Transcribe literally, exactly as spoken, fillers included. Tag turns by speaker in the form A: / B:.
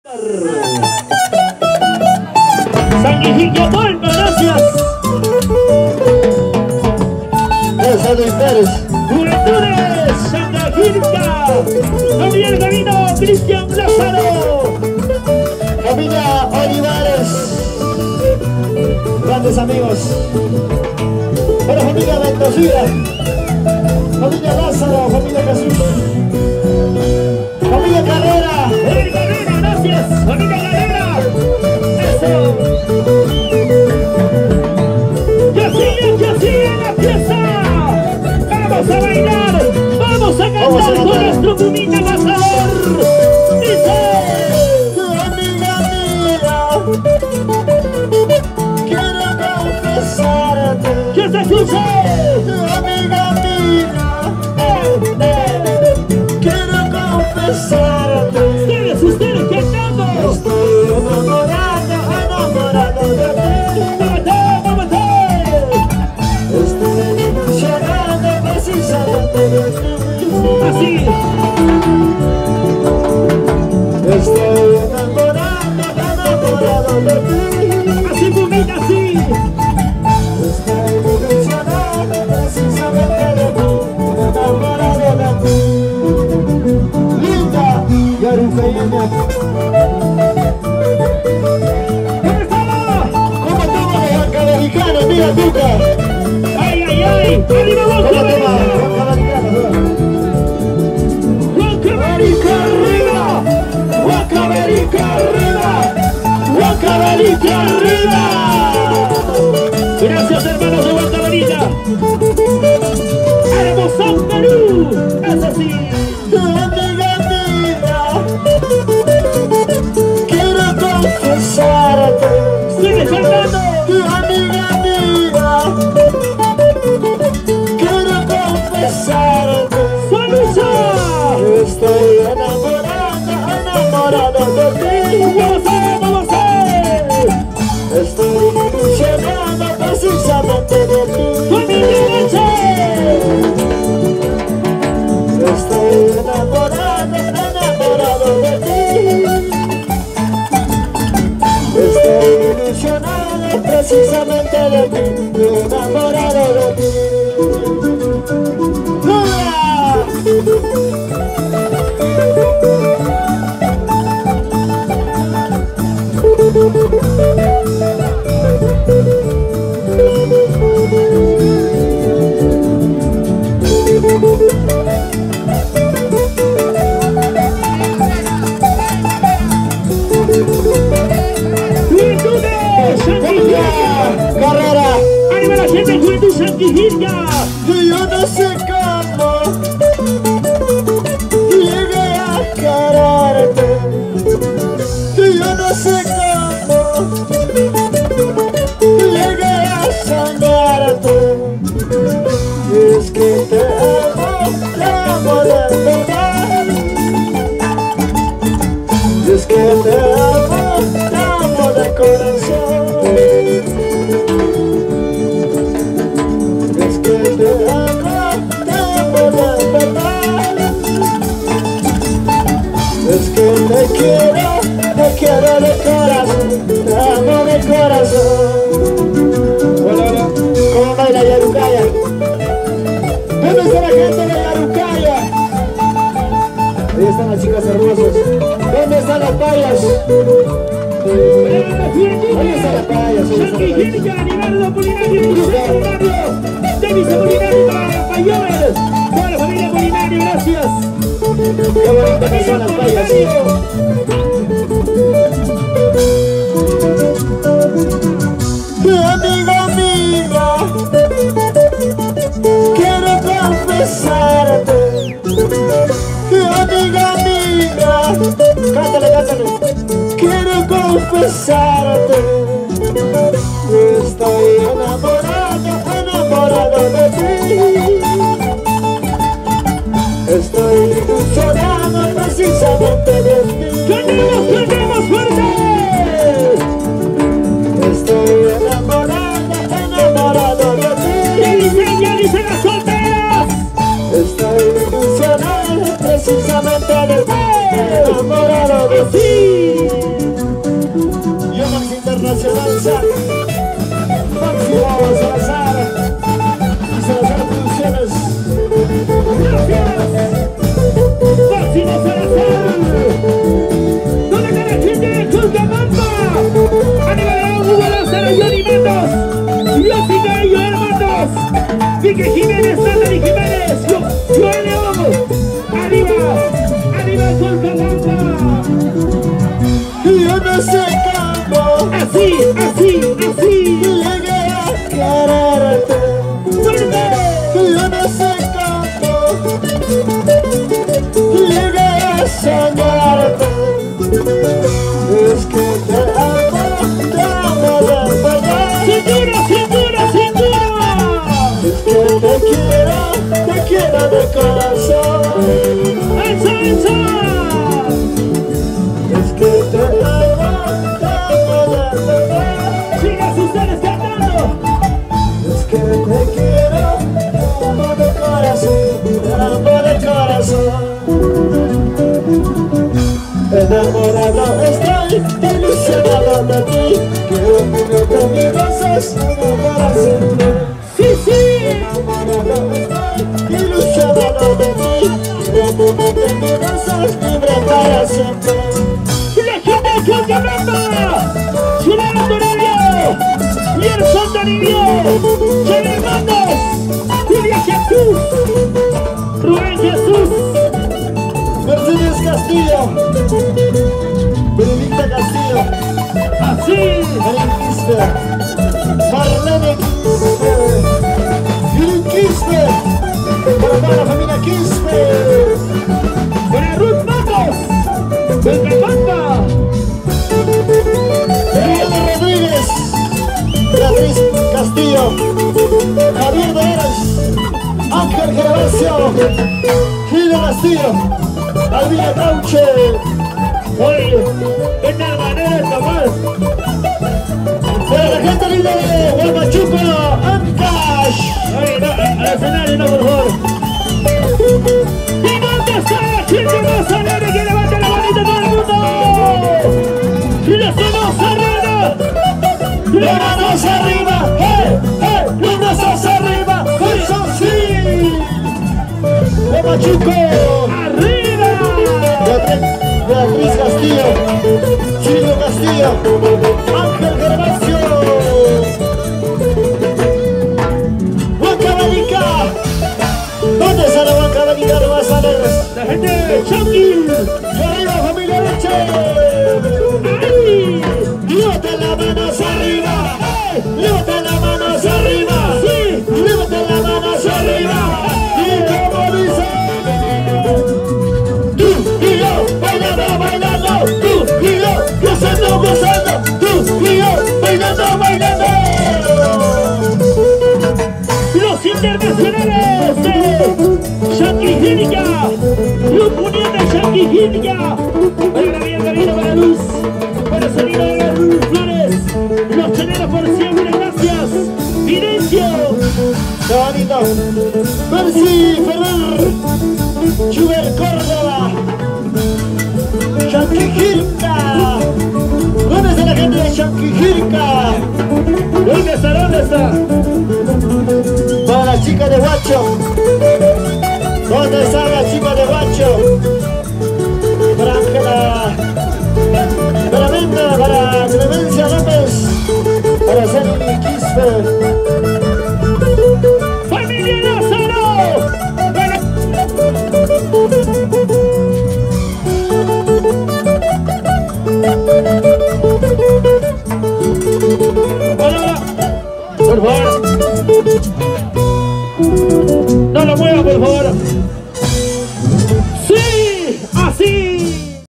A: San Isidro Palma, gracias.
B: Gracias, Luis Pérez.
A: Juventudes, Santa Gilda. Gabriel Gavino, Cristian Lázaro.
B: Familia Olivares. Grandes amigos. Para familia Ventosira. Familia Lázaro, familia Jesús. Familia Carrera.
A: ¡Eh, Carrera, gracias! ¡Familia Carrera! ¡Eso! ¡Ya sigue, ya sigue la fiesta! ¡Vamos a bailar! ¡Vamos a cantar,
B: Vamos a cantar
A: con nuestro pumita pasador! ¡Dice!
B: Amiga mía, quiero confesarte.
A: ¡Que se escuche!
B: Amiga mía,
A: ¡Eh, eh!
B: quiero confesarte.
A: ¡Ustedes, ustedes cantando!
B: Estoy enamorado, enamorado de ti.
A: ¡Vámonos, vámonos!
B: Estoy ilusionado precisamente de ti.
A: ¡Así!
B: Estoy enamorado, enamorado de ti.
A: ¡Así, pumita, así!
B: Estoy ilusionado precisamente de ti. Enamorado de ti. Linda y arufeña.
A: ¿Dónde estaba?
B: ¿Cómo toman los bancamericano? Mira, Tuca.
A: ¡Ay, ay, ay! ¡Arriba,
B: ¿Cómo
A: Boca
B: toman
A: América!
B: los bancamericano?
A: ¡Boca América arriba! ¡Boca América arriba! ¡Boca América arriba! Gracias, hermanos de Boca América. ¡Hermoso Perú! ¡Es así!
B: Amiga mía, quiero confesarte.
A: ¡Sigue cantando!
B: Amiga mía, quiero confesarte.
A: ¡Salucha!
B: Estoy enamorado, enamorado de ti.
A: ¡Vamos a ver, vamos a ver!
B: Estoy ilusionado precisamente de ti.
A: ¡Familia Noche!
B: Estoy enamorado, enamorado de ti. Estoy ilusionado precisamente de ti. Enamorado de ti. ¡Hola!
A: ¡Juventudes! ¡Santillilla!
B: Carrera.
A: ¡Arriba la gente, Juventud Santillilla!
B: Yo no sé cómo llegué a quererte. Yo no sé cómo llegué a soñarte. Es que te amo, te amo de verdad. Es que te amo, te amo de corazón. Es que te amo, te amo de verdad. Es que te quiero, te quiero de corazón. Te amo de corazón. Hola, hola. ¿Cómo baila Yarucaya? ¿Dónde está la gente de Yarucaya? Ahí están las chicas hermosas. ¿Dónde están las payas? Ahí están las payas.
A: Santillilla, Nivaldo Polinario, José Polinario, Denis Polinario para Payoles, toda la familia Polinario, gracias.
B: Qué bonitas que son las payas. Amiga mía, quiero confesarte. Amiga mía, cántale, cántale. Quiero confesarte. Estoy enamorado, enamorado de ti. Estoy ilusionado precisamente de ti.
A: ¡Cantemos, cantemos fuerte!
B: Estoy enamorado, enamorado de ti.
A: ¡Ya dicen, ya dicen las solteras!
B: Estoy ilusionado precisamente de ti. Enamorado de ti.
A: Quique Jiménez, Natalie Jiménez, Joel León, arriba, arriba Cochabamba.
B: Y en ese campo,
A: Así, así, así.
B: llegué a quererte.
A: ¡Fuerte!
B: Y en ese campo, llegué a soñarte. Es que te amo, te amo de verdad.
A: ¡Cintura, cintura, cintura!
B: Es que te quiero, te quiero de corazón.
A: ¡Alza, alza!
B: Es que te amo, te amo de verdad.
A: ¡Sigan ustedes cantando!
B: Es que te quiero, te amo de corazón, te amo de corazón. Enamorado estoy, ilusionado de ti. Quiero tenerte en mis brazos, amo para siempre.
A: ¡Sí, sí!
B: Enamorado estoy, ilusionado de ti. Quiero tenerte en mis brazos, libre para siempre.
A: ¡La gente de Cochabamba! ¡Chulano Toribio! ¡Gerson Toribio! ¡Chel Hernández! ¡Julia Jesús! ¡Rubén Jesús!
B: Mercedes Castillo, Benedicta Castillo,
A: ¡Así!
B: Marín Quispe, Marlene Quispe, Yuri Quispe, para toda la familia Quispe,
A: ¡Para Ruth Matos! ¡Cochabamba!
B: Eduardo Rodríguez, Beatriz Castillo, Javier de Eras, Ángel Gervasio, Gilio Castillo, Alvina Cauche.
A: Oye, esta manera de tomar.
B: Para la gente linda de Huamachuco, Ancash.
A: Oye, no, al escenario no, por favor. ¿Y dónde está la gente más alegre que levanta la manita todo el mundo? ¡Y las manos arriba!
B: ¡Las manos arriba! ¡Eh! ¡Eh! ¡Las manos arriba! ¡Eso sí! ¡Huamachuco!
A: ¡Arriba!
B: Beatriz, Beatriz Castillo, Chilio Castillo, Ángel Gervasio, Huancabanica. ¿Dónde está la Huancabanica de más alegres?
A: La gente de Chucky.
B: ¡Y arriba, familia Leche!
A: ¡Ay!
B: ¡Levanta las manos arriba! ¡Eh! ¡Levanta las manos arriba!
A: ¡Sí!
B: ¡Levanta las manos arriba! ¡Y como dice! Tú y yo bailando, bailando, tú y yo gozando, gozando, tú y yo bailando, bailando.
A: Los internacionales de Yankee Gilga, Club Unión de Yankee Gilga. Oiga bien, camino para Luz, para sonido de las Flores. Los cheleros por siempre, gracias. Virencio.
B: ¡Qué bonito! Percy Ferrer, Chuber Córdoba, Chanquijirca. ¿Dónde está la gente de Chanquijirca?
A: ¿Dónde está? ¿Dónde está?
B: Para la chica de Huacho. ¿Dónde está la chica de Huacho? Para Ángela, para Menda, para Clemencia López, para Sandy Quispe.
A: ¡Familia Lázaro! Para- Hola, hola. Por favor.